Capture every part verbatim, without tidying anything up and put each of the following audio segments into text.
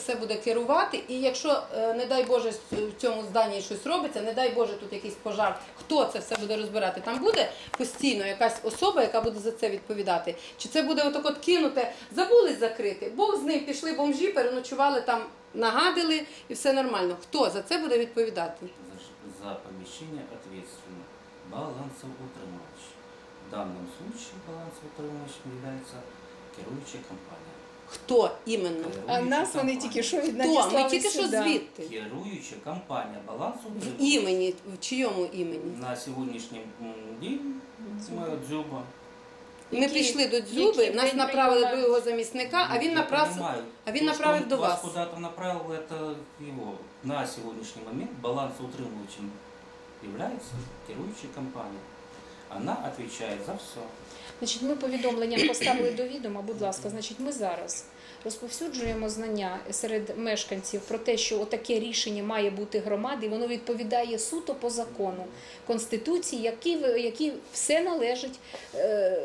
все буде керувати. І якщо, не дай Боже, в цьому зданні щось робиться, не дай Боже, тут якийсь пожар, хто це все буде розбирати? Там буде постійно якась особа, яка буде за це відповідати? Чи це буде отак от кинуте, забули закрити, Бог з ним, пішли бомжі, переночували там, нагадили і все нормально. Хто за це буде відповідати? За, за помещение ответственный балансоутримувач. В данном случае балансоутримувачем является керуючая компания. Хто іменно? А нас вони тільки що від Хто? Ми надіслали тільки що сюди. звідти. Керуюча компания В балансоутримувач. імені, в чийому імені? На сьогоднішній день ми Дзюба. Ми Які- прийшли до Дзюби, які нас день направили до приймають? його замісника, а він Я направив, понимаю. а він То, направив что до вас вас. куда-то направил, это его. На сегодняшний момент балансоутримувачем является керуючая компания. Она отвечает за все. Значить, ми повідомленням поставили до відома, будь ласка, значить, ми зараз розповсюджуємо знання серед мешканців про те, що отаке рішення має бути громади, і воно відповідає суто по закону Конституції, які, які все належить е,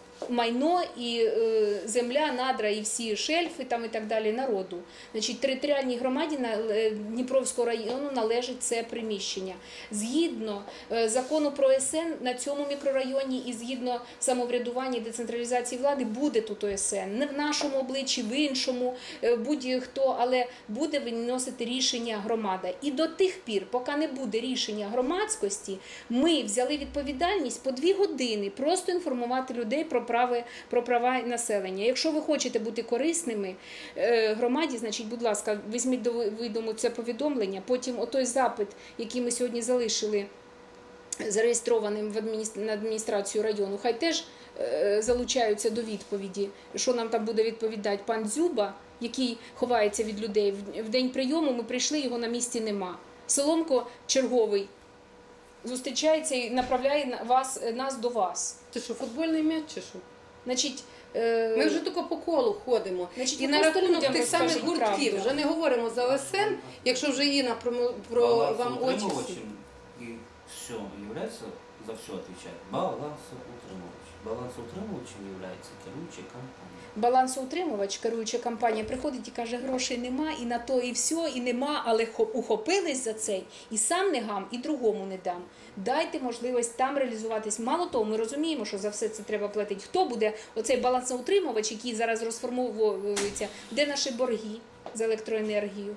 майно і е, земля, надра і всі шельфи там і так далі народу. Значить, територіальній громаді на е, Дніпровського району належить це приміщення. Згідно е, закону про О С Н на цьому мікрорайоні і згідно самоврядування і децентралізації влади буде тут О С Н. Не в нашому обличчі, в іншому, е, будь-хто, але буде виносити рішення громада. І до тих пір, поки не буде рішення громадськості, ми взяли відповідальність по дві години просто інформувати людей про Прави, про права населення. Якщо ви хочете бути корисними е, громаді, значить, будь ласка, візьміть до відому це повідомлення, потім отой запит, який ми сьогодні залишили зареєстрованим в адміністр... на адміністрацію району, хай теж е, залучаються до відповіді, що нам там буде відповідати пан Дзюба, який ховається від людей. В день прийому ми прийшли, його на місці нема. Соломко черговий зустрічається і направляє вас, нас до вас. Це що, футбольний м'яч чи що? Значить, е... Ми вже тільки по колу ходимо. Значить, і ви на просто рахунок людям тих самих розкажіть гуртків, правду. вже не говоримо за О С Н, якщо вже Інна про, про вам очі. Балансоутримувачем и все является, за все отвечает балансоутримувач. Балансоутримувачем является керуючая компания. Балансоутримувач, керуюча компанія, приходить і каже, грошей нема, і на то, і все, і нема, але ухопились за цей, і сам не гам, і другому не дам. Дайте можливість там реалізуватись. Мало того, ми розуміємо, що за все це треба платити. Хто буде оцей балансоутримувач, який зараз розформовується, де наші борги за електроенергію?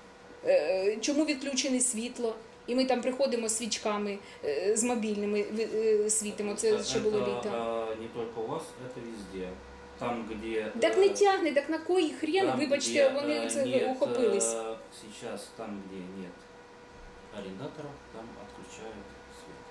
Чому відключене світло? І ми там приходимо з свічками, з мобільними світимо, це ще було літо. Не тільки у вас, це везде. Там, где... Так не тягне, так на кой хрен, там, вибачте, где, вони це нет, ухопились. Сейчас там, где нет арендаторов, там отключают свет.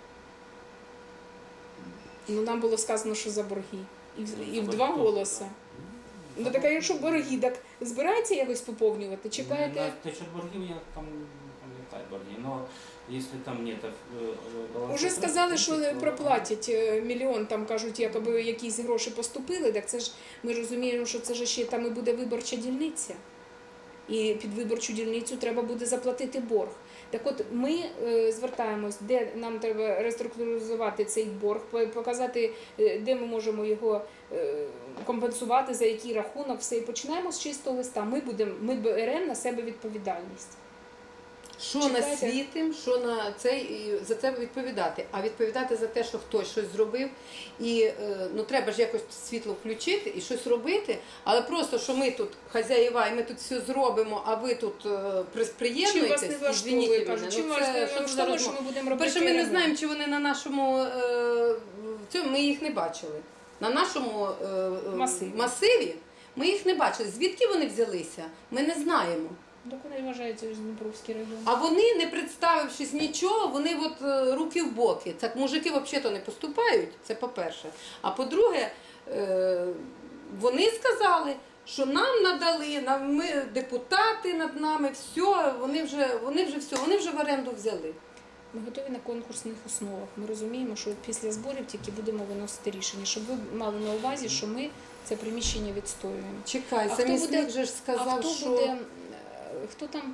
Ну, нам було сказано, що за борги. І в, Ну, і в за два борги голоса. тоже, да. Ну так, а якщо борги, так збирається якось поповнювати? Чекаєте? На счет борги я там не пам'ятаю борги, но если там нет... э, Уже сказали, що проплатять е, мільйон, там кажуть, якоби якісь гроші поступили, так це ж, ми розуміємо, що це ж ще там і буде виборча дільниця. І під виборчу дільницю треба буде заплатити борг. Так от ми е, звертаємось, де нам треба реструктуризувати цей борг, показати, е, де ми можемо його е, компенсувати, за який рахунок, все. І починаємо з чистого листа. Ми, будемо, ми беремо на себе відповідальність. Що Чекайте. на світим, що на цей, і за це відповідати. А відповідати за те, що хтось щось зробив. І е, ну, треба ж якось світло включити і щось робити. Але просто, що ми тут хазяїва, і ми тут все зробимо, а ви тут е, при- Чи приєднуєтесь, вас не влаштовує, извиніть кажуть, мене, чи ну, вас це не що ж за влаштовує, що розмова? ми будемо робити По-перше, ми не ремонт? знаємо, чи вони на нашому, е, в цьому, ми їх не бачили. На нашому е, Масиві. масиві ми їх не бачили. Звідки вони взялися, ми не знаємо. Так вони вважаються ж Дніпровський район. А вони, не представившись нічого, вони от е, руки в боки. Так мужики взагалі не поступають, це по-перше. А по-друге, е, вони сказали, що нам надали, нам, ми депутати над нами, все, вони вже, вони вже все, вони вже в оренду взяли. Ми готові на конкурсних основах. Ми розуміємо, що після зборів тільки будемо виносити рішення, щоб ви мали на увазі, що ми це приміщення відстоюємо. Чекай, А хто замісник буде- же ж А сказав, хто що... буде, е, хто там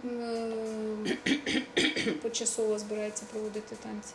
е, почасово збирається проводити танці?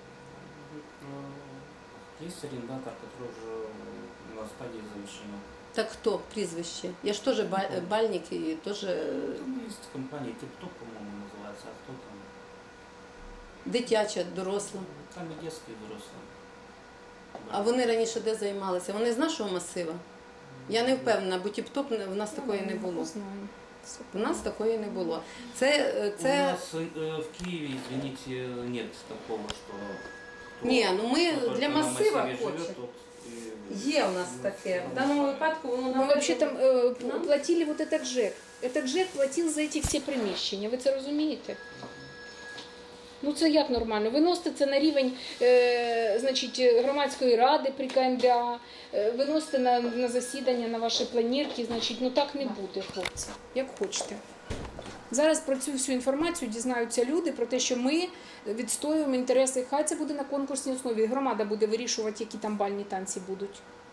Есть арендатор, который уже на стадии завершения. Так хто прізвище? Я ж теж ба- бальник і теж Там есть компания Тип-Топ, по-моему, называется, а кто там? дитяча, доросла. Там и детские, и взрослые. А вони раніше де займалися? Вони з нашого масива? Я не впевнена, бо тіп-топ в нас такої не було. Знаємо. У нас такої не було. Це, е, У це... нас э, в Киеве, извините, нет такого, что... кто- Ні, ну ми кто только для на масива массиве живет, хочемо. тот и- Є у нас таке. В даному випадку воно Ну, нам... вообще там э, п- Нам? платили вот этот ЖЕК. Этот ЖЕК платив за ці всі приміщення. Ви це розумієте? Ну це як нормально? Виносите це на рівень е, значить, громадської ради при КМДА, е, виносите на, на засідання, на ваші планірки, значить, ну так не буде, хлопці, як хочете. Зараз про цю всю інформацію дізнаються люди про те, що ми відстоюємо інтереси. Хай це буде на конкурсній основі. Громада буде вирішувати, які там бальні танці будуть.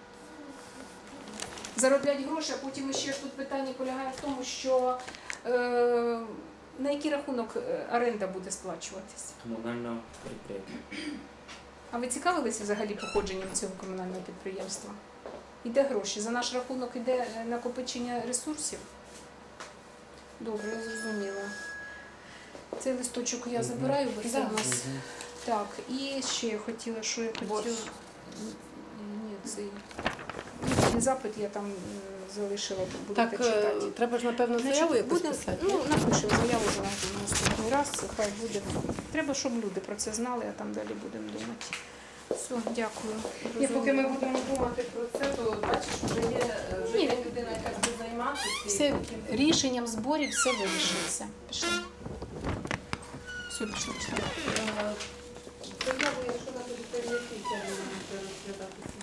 Зароблять гроші, а потім ще ж тут питання полягає в тому, що е, на який рахунок е, оренда буде сплачуватись. Коммунального предприятия. А ви цікавилися взагалі походженням цього комунального підприємства? Іде гроші? За наш рахунок іде е, накопичення ресурсів? Добре, я зрозуміла. Цей листочок я забираю, бо це Да. у нас. Так, і ще я хотіла, що я хотіла. Борщ. Ні, цей не запит я там м, залишила, будете Так, е, читати. треба ж, напевно, Значить, заяву якусь буде- писати. Ну, напишемо заяву вже на наступний раз, хай буде. Треба, щоб люди про це знали, а там далі будемо думати. Все, дякую. Ні, поки ми будемо думати про це, то бачиш, вже є, е, вже Ні. є людина, яка буде займатися. і Все потім- рішенням зборів все вирішиться. Пішли. Все, пішли, пішли. Е, Заяву, якщо на який термін буде розглядатися?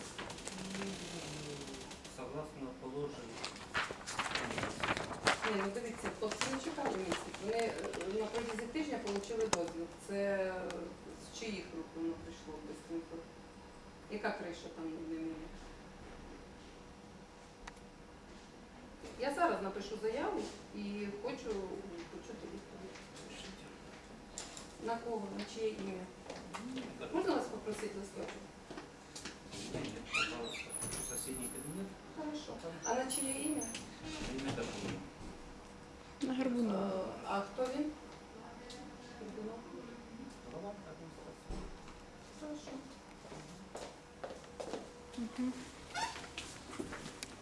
Согласно положению. Ні, ну дивіться, от це не чекали місяць. Вони е, на протязі тижня отримали дозвіл. Це е, з чиїх рук воно прийшло бистренько? Яка криша там над ними є? Я зараз напишу заяву і хочу почути відповідь. На кого? На чиє ім'я? Можна вас попросити листочок? Нет, пожалуйста. Соседний кабинет. Хорошо. А на чиє ім'я? Имя такое. На Горбунова. Е, А хто він? Горбунов? Глава администрации. Хорошо. Угу.